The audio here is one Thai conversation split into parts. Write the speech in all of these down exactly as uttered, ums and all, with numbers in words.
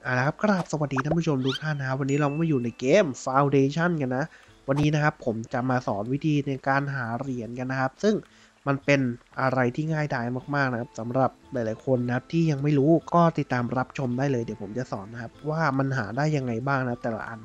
อ่าครับกราบสวัสดีท่านผู้ชมทุกท่านนะครับวันนี้เรามาอยู่ในเกม Foundation กันนะวันนี้นะครับผมจะมาสอนวิธีในการหาเหรียญกันนะครับ ซึ่งมันเป็นอะไรที่ง่ายดายมากๆนะครับสำหรับหลายๆคนนะครับที่ยังไม่รู้ก็ติดตามรับชมได้เลยเดี๋ยวผมจะสอนนะครับว่ามันหาได้ยังไงบ้างนะแต่ละอัน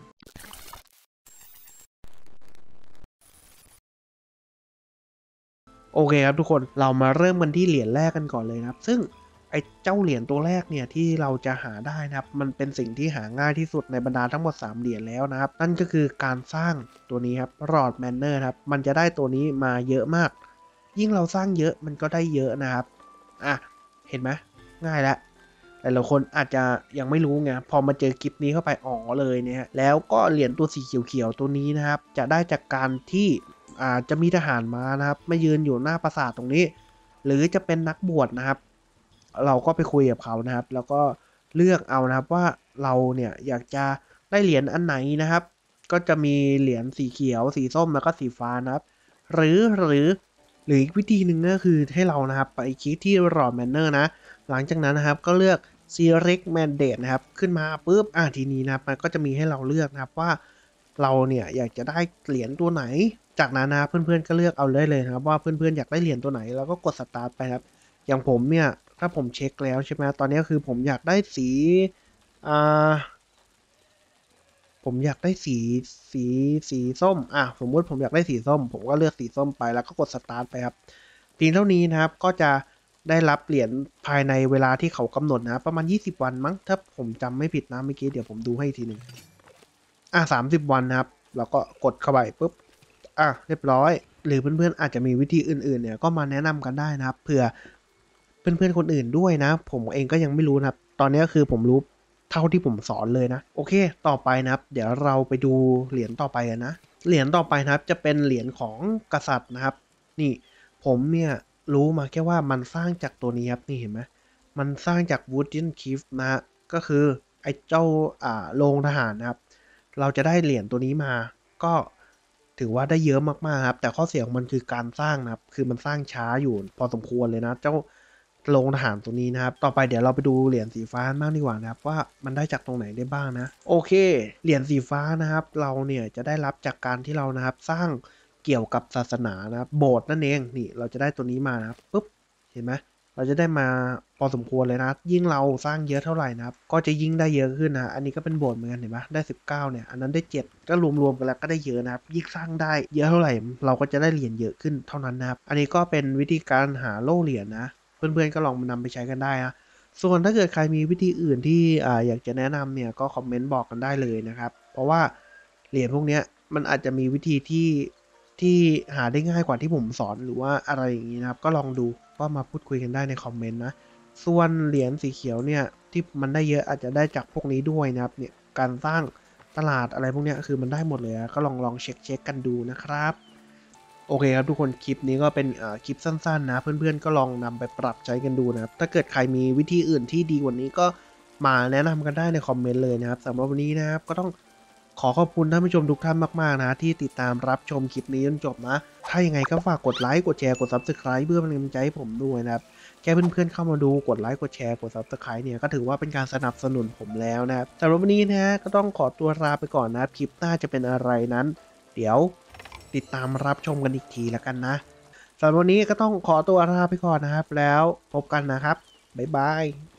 โอเคครับทุกคนเรามาเริ่มกันที่เหรียญแรกกันก่อนเลยนะครับซึ่งไอ้เจ้าเหรียญตัวแรกเนี่ยที่เราจะหาได้นะครับมันเป็นสิ่งที่หาง่ายที่สุดในบรรดาทั้งหมดสามเหรียญแล้วนะครับนั่นก็คือการสร้างตัวนี้ครับรอดแมนเนอร์ครับมันจะได้ตัวนี้มาเยอะมากยิ่งเราสร้างเยอะมันก็ได้เยอะนะครับอ่ะเห็นไหมง่ายแล้วแต่ละคนอาจจะยังไม่รู้ไงพอมาเจอคลิปนี้เข้าไปอ๋อเลยเนี่ยแล้วก็เหรียญตัวสีเขียวๆตัวนี้นะครับจะได้จากการที่อ่าจะมีทหารม้านะครับมายืนอยู่หน้าปราสาทตรงนี้หรือจะเป็นนักบวชนะครับเราก็ไปคุยกับเขานะครับแล้วก็เลือกเอานะครับว่าเราเนี่ยอยากจะได้เหรียญอันไหนนะครับก็จะมีเหรียญสีเขียวสีส้มแล้วก็สีฟ้านะครับหรือหรือหรืออีกวิธีหนึ่งก็คือให้เรานะครับไปคลิกที่ Raw Manner นะหลังจากนั้นนะครับก็เลือก Select Mandate นะครับขึ้นมาปุ๊บอ่ะทีนี้นะครับมันก็จะมีให้เราเลือกนะครับว่าเราเนี่ยอยากจะได้เหรียญตัวไหนจากนั้นนะเพื่อนๆก็เลือกเอาได้เลยนะครับว่าเพื่อนๆอยากได้เหรียญตัวไหนแล้วก็กด Start ไปครับอย่างผมเนี่ยถ้าผมเช็คแล้วใช่ไหมตอนนี้คือผมอยากได้สีอ่าผมอยากได้สีสีสีส้มอ่ะสมมติผมอยากได้สีส้มผมก็เลือกสีส้มไปแล้วก็กด Start ไปครับเพียงเท่านี้นะครับก็จะได้รับเหรียญภายในเวลาที่เขากำหนดนะประมาณยี่สิบวันมั้งถ้าผมจำไม่ผิดนะเมื่อกี้เดี๋ยวผมดูให้อีกทีหนึ่งอ่ะสามสิบวันนะครับแล้วก็กดเข้าไปปุ๊บอ่ะเรียบร้อยหรือเพื่อนๆอาจจะมีวิธีอื่นๆเนี่ยก็มาแนะนำกันได้นะครับเผื่อเพื่อนๆคนอื่นด้วยนะผมเองก็ยังไม่รู้นะครับตอนนี้คือผมรู้เท่าที่ผมสอนเลยนะโอเคต่อไปนะครับเดี๋ยวเราไปดูเหรียญต่อไปกันนะเหรียญต่อไปนะครับจะเป็นเหรียญของกษัตริย์นะครับนี่ผมเนี่ยรู้มาแค่ว่ามันสร้างจากตัวนี้ครับนี่เห็นไหมมันสร้างจาก Wooden Cliff นะก็คือไอ้เจ้าอ่าโรงทหารนะครับเราจะได้เหรียญตัวนี้มาก็ถือว่าได้เยอะมากๆครับแต่ข้อเสียของมันคือการสร้างนะครับคือมันสร้างช้าอยู่พอสมควรเลยนะเจ้าโรงทหารตัวนี้นะครับต่อไปเดี๋ยวเราไปดูเหรียญสีฟ้าบ้างดีกว่านะครับว่ามันได้จากตรงไหนได้บ้างนะโอเคเหรียญสีฟ้านะครับเราเนี่ยจะได้รับจากการที่เรานะครับสร้างเกี่ยวกับศาสนานะครับโบสถ์นั่นเองนี่เราจะได้ตัวนี้มานะครับปุ๊บเห็นไหมเราจะได้มาพอสมควรเลยนะยิ่งเราสร้างเยอะเท่าไหร่นะครับก็จะยิ่งได้เยอะขึ้นนะอันนี้ก็เป็นโบสถ์เหมือนกันเห็นไหมได้สิบเก้าเนี่ยอันนั้นได้เจ็ดก็รวมๆกันแล้วก็ได้เยอะนะครับยิ่งสร้างได้เยอะเท่าไหร่เราก็จะได้เหรียญเยอะขึ้นเท่านั้นนะครับอันนี้ก็เป็นวิธีการหาโล่เหรียญนะเพื่อนๆก็ลองนำไปใช้กันได้นะส่วนถ้าเกิดใครมีวิธีอื่นที่อ่าอยากจะแนะนำเนี่ยก็คอมเมนต์บอกกันได้เลยนะครับเพราะว่าเหรียญพวกนี้มันอาจจะมีวิธีที่ที่หาได้ง่ายกว่าที่ผมสอนหรือว่าอะไรอย่างนี้นะครับก็ลองดูก็มาพูดคุยกันได้ในคอมเมนต์นะส่วนเหรียญสีเขียวเนี่ยที่มันได้เยอะอาจจะได้จากพวกนี้ด้วยนะครับเนี่ยการสร้างตลาดอะไรพวกนี้คือมันได้หมดเลยก็ลองลองเช็คเช็คกันดูนะครับโอเคครับทุกคนคลิปนี้ก็เป็นคลิปสั้นๆนะเพื่อนๆก็ลองนำไปปรับใช้กันดูนะครับถ้าเกิดใครมีวิธีอื่นที่ดีกว่านี้ก็มาแนะนำกันได้ในคอมเมนต์เลยนะครับสำหรับวันนี้นะครับก็ต้องขอขอบคุณท่านผู้ชมทุกท่านมากๆนะที่ติดตามรับชมคลิปนี้จนจบนะถ้ายังไงก็ฝากกดไลค์กดแชร์กด ซับสไครบ์ เพื่อเป็นกำลังใจให้ผมด้วยนะครับแค่เพื่อนๆเข้ามาดูกดไลค์กดแชร์กด ซับสไครบ์ เนี่ยก็ถือว่าเป็นการสนับสนุนผมแล้วนะครับสำหรับวันนี้นะก็ต้องขอตัวลาไปก่อนนะครับคลิปหน้าจะเป็นอะไรนั้นเดี๋ยวติดตามรับชมกันอีกทีแล้วกันนะสำหรับวันนี้ก็ต้องขอตัวลาไปก่อนนะครับแล้วพบกันนะครับบ๊ายบาย